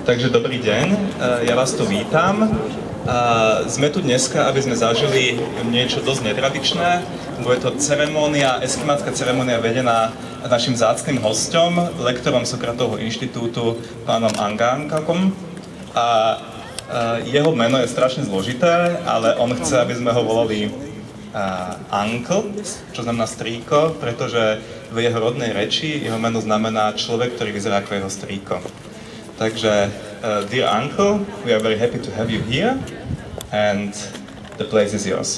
Takže dobrý deň, ja vás tu vítam. Sme tu dneska, aby sme zažili niečo dosť netradičné. Bude to eskimácka ceremónia vedená našim vzácnym hosťom, lektorom Sokratovho inštitútu, pánom Angankakom. A jeho meno je strašne zložité, ale on chce, aby sme ho volali uncle, čo znamená strýko, pretože v jeho rodnej reči jeho meno znamená človek, ktorý vyzerá ako jeho strýko. Takže, dear uncle, we are very happy to have you here, and the place is yours.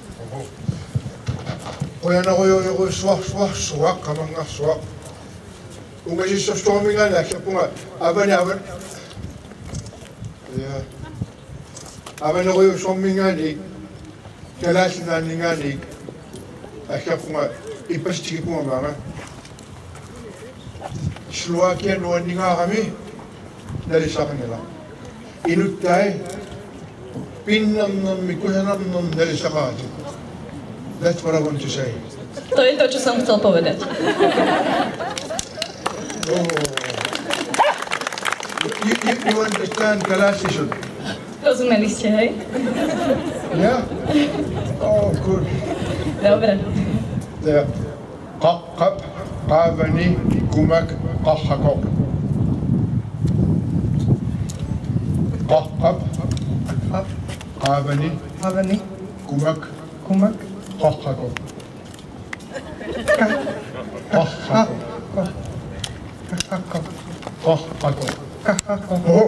Dari sakanila. Inutay, pinnam mikuhanam dari sakati. That's what I want to say. To je to, čo som chcel povedať. You understand Kalasishun? Rozumeli ste, hej? Yeah? Oh, good. Dobre. There. Qaqab, qabani, kumak, qahhakok. Qaqab, qabani, kumak, qahhakok. Oh.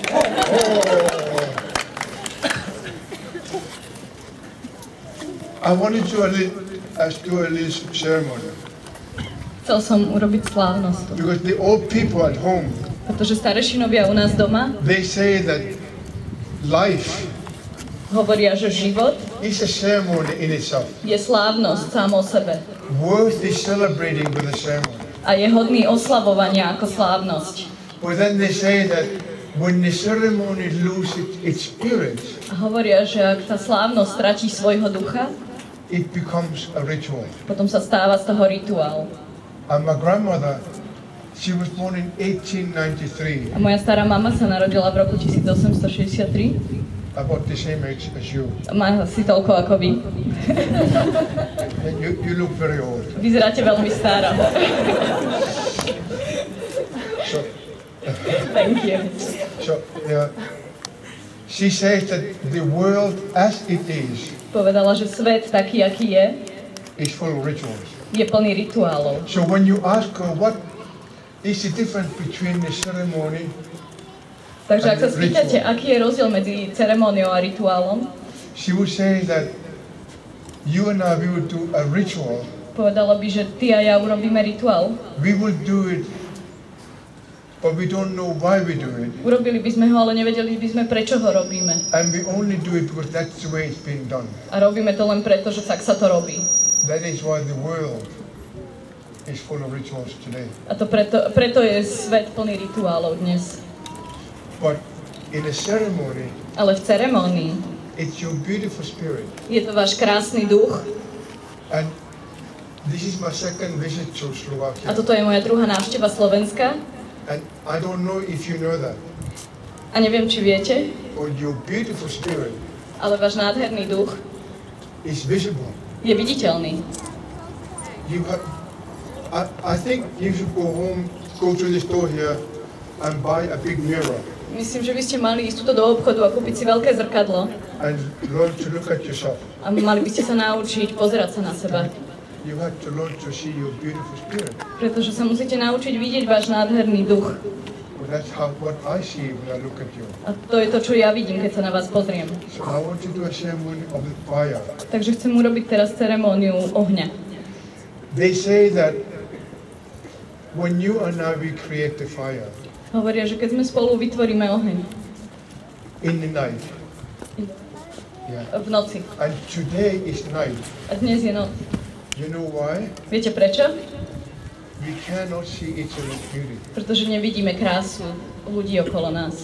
I wanted to do a little ceremony. Chcel som urobiť slávnosť. Because the old people at home, pretože starešinovia u nás doma, they say that life hovoria, že život is a ceremony in itself. Je slávnosť sám o sebe. Worth is celebrating with a ceremony. A je hodný oslavovania ako slávnosť. But then they say that when the ceremony loses its spirit, a hovoria, že ak tá slávnosť stratí svojho ducha, it becomes a ritual. Potom sa stáva z toho rituál. And my grandmother, she was born in 1893. A moja stará mama sa narodila v roku 1863. About the same age as you. Má asi toľko ako vy. You look very old. Vyzeráte veľmi staro. So, thank you. So, she says that the world as it is povedala, že svet taký, aký je, is full of rituals. Je plný rituálov. So when you ask her what is the difference between the ceremony, takže ak sa spýtate, aký je rozdiel medzi ceremóniou a rituálom, she would say that you and I, we would do a ritual. Povedala by, že ty a ja urobíme rituál. We will do it, but we don't know why we do it. Urobili by sme ho, ale nevedeli by sme, prečo ho robíme. And we only do it because that's the way it's being done. A robíme to len preto, že tak sa to robí. That is why the world is full of rituals today. A to preto je svet plný rituálov dnes. But in a ceremony, ale v ceremonii, it's your beautiful spirit. Je to váš krásny duch. And this is my second visit to Slovakia. A toto je moja druhá návšteva Slovenska. And I don't know if you know that. A neviem, či viete, but your beautiful spirit, ale váš nádherný duch is visible. Je viditeľný. I think you should go home, go to the store here and buy a big mirror. Myslím, že by ste mali ísť tuto do obchodu a kúpiť si veľké zrkadlo. And learn to look at yourself. A mali by ste sa naučiť pozerať sa na seba. You have to learn to see your beautiful spirit. Pretože sa musíte naučiť vidieť váš nádherný duch. Well, that's what I see when I look at you. A to je to, čo ja vidím, keď sa na vás pozriem. So I want to do a ceremony of the fire. Takže chcem urobiť teraz ceremóniu ohňa. They say that when you and I we create the fire. Hovoria, že keď sme spolu vytvoríme oheň. In the night. Yeah. V noci. And today is night. A dnes je noc. You know why? Viete prečo? We cannot see each other's beauty. Pretože nevidíme krásu ľudí okolo nás.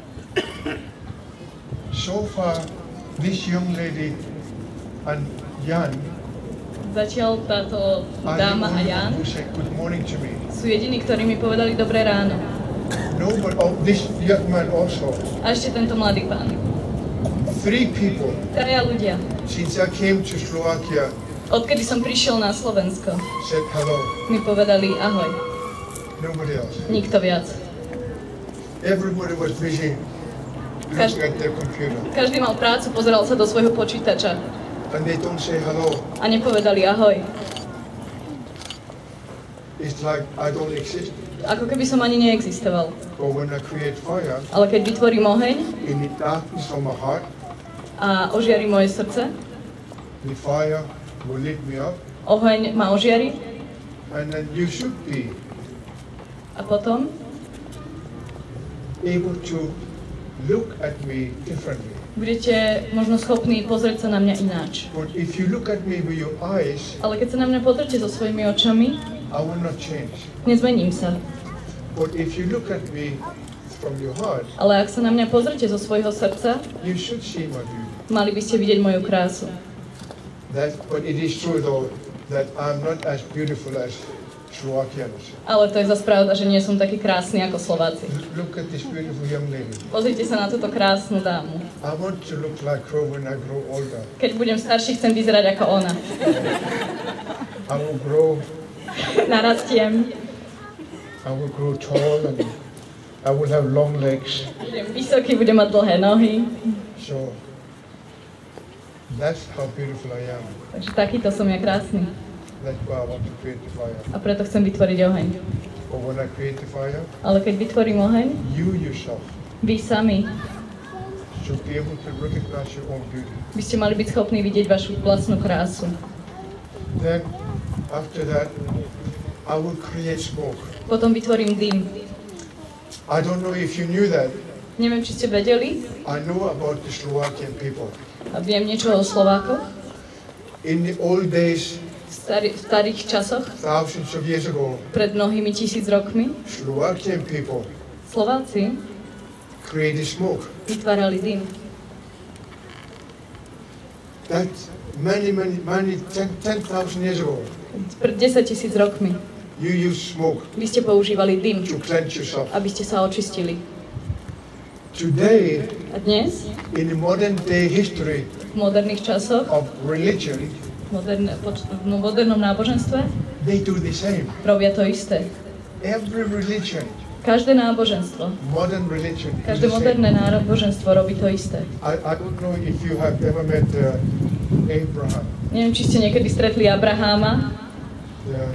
So far, this young lady and Jan zatiaľ táto dáma a Jan who said good morning to me. sú jediní, ktorí mi povedali dobré ráno. No, but this young man also. A ešte tento mladý pán. 3 people Traja ľudia. since I came to Slovakia Odkedy som prišiel na Slovensko, said hello. mi povedali ahoj. Nobody else. Nikto viac. Everybody was busy looking at their computer. Každý mal prácu, pozeral sa do svojho počítača And they don't say hello. a nepovedali ahoj. It's like I don't exist. Ako keby som ani neexistoval. But when I create fire Ale keď vytvorím oheň in the darkness of my heart, a ožiari moje srdce, the fire will lift me up. oheň ma ožiari And then you should be a potom able to look at me differently. budete možno schopní pozrieť sa na mňa ináč. But if you look at me with your eyes, Ale keď sa na mňa pozrite so svojimi očami, I will not change. nezmením sa. But if you look at me from your heart, Ale ak sa na mňa pozrite zo svojho srdca, you should see my beauty. mali by ste vidieť moju krásu. But it is true though that I'm not as beautiful as Slovakians. Ale to je zase pravda, že nie som taký krásny ako Slováci. Look at this beautiful young lady. Pozrite sa na túto krásnu dámu. I want to look like her when I grow older. Keď budem starší, chcem vyzerať ako ona. I will grow, Narastiem, I will grow tall, and I will have long legs. budem vysoký, budem mať dlhé nohy. So that's how beautiful I am. Takže takýto som ja krásny. That's why I want to create the fire. A preto chcem vytvoriť oheň. But when I create the fire, Ale keď vytvorím oheň, you yourself vy sami should be able to recognize your own beauty. by ste mali byť schopní vidieť vašu vlastnú krásu. Then, after that, I will create smoke. Potom vytvorím dym. I don't know if you knew that. Neviem, či ste vedeli, I know about the Slovakian people. a viem niečo o Slovákoch. In the old days, V starých časoch, thousands of years ago, pred mnohými 1000 rokmi, Slovakian people Slováci created smoke. vytvárali dym. That's many, 10,000 years ago. Pred 10 000 rokmi You use smoke vy ste používali dym, to cleanse yourself. aby ste sa očistili. Today, A dnes, in the modern day history v moderných časoch, of religion, v modernom náboženstve, they do the same. robia to isté. Every religion, Každé náboženstvo, modern religion, do každé the same. moderné náboženstvo robí to isté. I don't know if you have ever met Abraham. Neviem, či ste niekedy stretli Abraháma. Yeah.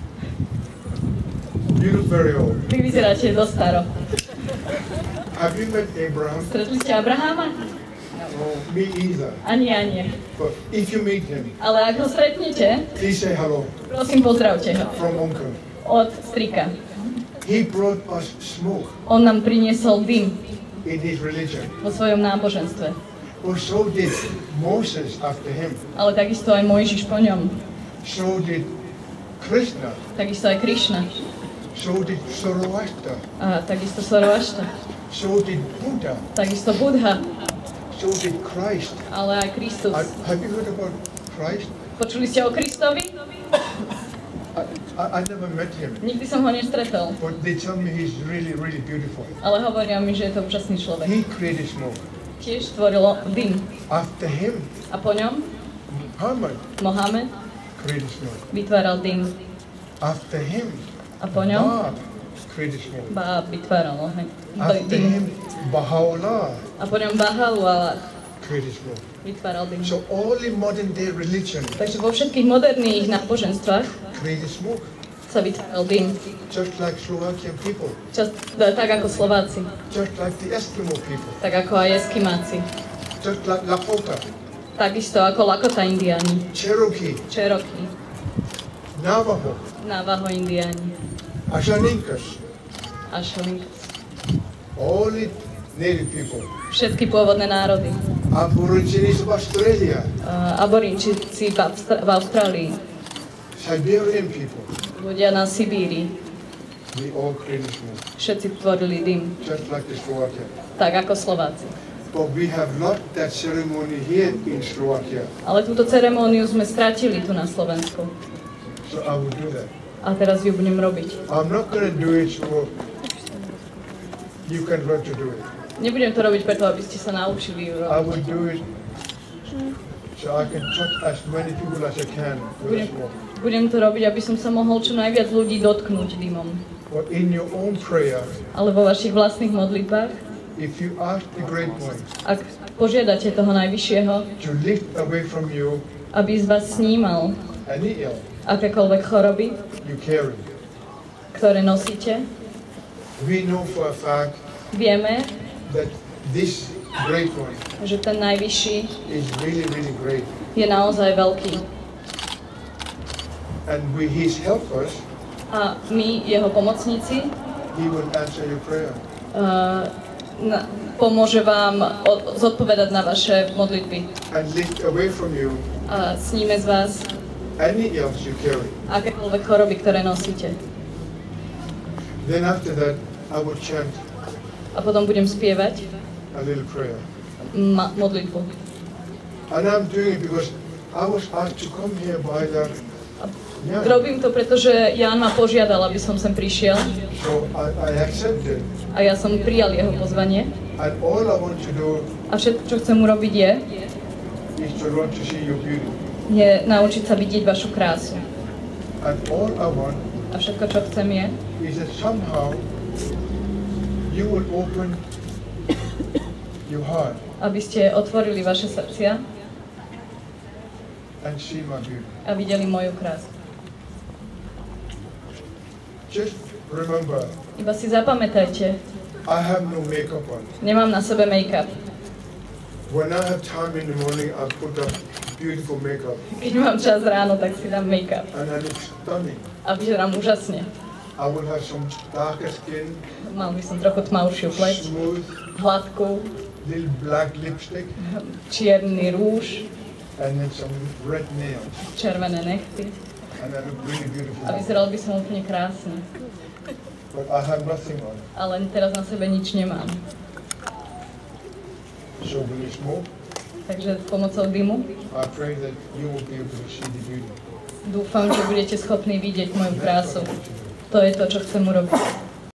You look very old. Vy vyzeráte dosť staro. Have you met Abraham? Stretli ste Abraháma? No, me either. Ani ja nie. But if you meet him, Ale ak ho stretnete, please say hello prosím, pozdravte ho. from uncle. Od strika. He brought us smoke On nám priniesol dym in his religion. vo svojom náboženstve. But so did Moses after him. Ale takisto aj Mojžiš po ňom. So did Krishna. Takisto aj Krišna. So did Zoroaster. A takisto Zoroaster. So did Buddha. Takisto Budha. So did Christ. Ale aj Kristus. Have you heard about Christ? Počuli ste o Kristovi? I never met him. Nikdy som ho nestretol. But they tell me he's really, really beautiful. Ale hovoria mi, že je to úžasný človek. He created smoke. Tiež stvorilo dym. After him, A po ňom Muhammad Mohamed created smoke. vytváral dym. After him, A po ňom Bab created smoke. Báb vytváral oheň. After Dym. him, Baha'u'llah A po ňom Bahá'u'lláh created smoke. vytváral dym. So all in modern day religion Takže vo všetkých moderných náboženstvách created smoke. sa vytváral dym. Just like Slovakian people. Tak ako Slováci, Just like the Eskimo people. tak ako aj Eskimáci, Just like Lakota, takisto ako Lakota Indiáni, Cherokee, Cherokee, Navajo, Navajo Indiáni, Ashaninkas, Asholinkas. all the native people. Všetky pôvodné národy. Aborigines of Australia, Aborínčici v Austrálii, Siberian people. ľudia na Sibíri, We all created smoke. všetci tvorili dym, Just like the Slovakia. tak ako Slováci. But we have not that ceremony here in Slovakia. Ale túto ceremóniu sme stratili tu na Slovensku. So I will do that. A teraz ju budem robiť. I'm not going to do it so You can learn to do it. Nebudem to robiť preto, aby ste sa naučili ju I robiť. will do it so I can touch as many people as I can with a smoke. Budem to robiť, aby som sa mohol čo najviac ľudí dotknúť dymom. But in your own prayer, Ale vo vašich vlastných modlitbách, if you ask the Great One ak požiadate toho Najvyššieho, to lift away from you aby z vás snímal any ill akékoľvek choroby, you carry, ktoré nosíte, we know for a fact vieme, that this Great One že ten Najvyšší is really, really great. je naozaj veľký. And with His helpers, A my, jeho pomocníci, He will answer your prayer. pomôže vám zodpovedať na vaše modlitby. And lift away from you A sníme z vás any ills you carry. akékoľvek choroby, ktoré nosíte. Then after that, I will chant A potom budem spievať a little prayer. modlitbu. And I'm doing it because I was asked to come here by the Robím to, pretože Ján ma požiadal, aby som sem prišiel So I accepted. a ja som prijal jeho pozvanie. And all I want to do A všetko, čo chcem urobiť is to learn to see your beauty. je naučiť sa vidieť vašu krásu. And all I want A všetko, čo chcem is that somehow you will open your heart aby ste otvorili vaše srdcia and see my beauty. a videli moju krásu. Just remember, Iba si zapamätajte, I have no makeup on. nemám na sebe make-up. When I have time in the morning, I put up beautiful makeup Keď mám čas ráno, tak si dám make-up and I look stunning. a vyzerám úžasne. I will have some darker skin, Mal by som trochu tmavšiu pleť, smooth, hladkú, little black lipstick, čierny rúž, and then some red nails. červené nechty And I look really beautiful. a vyzeral by som úplne krásne. But I have nothing on. Ale teraz na sebe nič nemám. So when you smoke, Takže pomocou dymu I pray that you will be able to see the beauty. dúfam, že budete schopní vidieť moju krásu. To je to, čo chcem urobiť.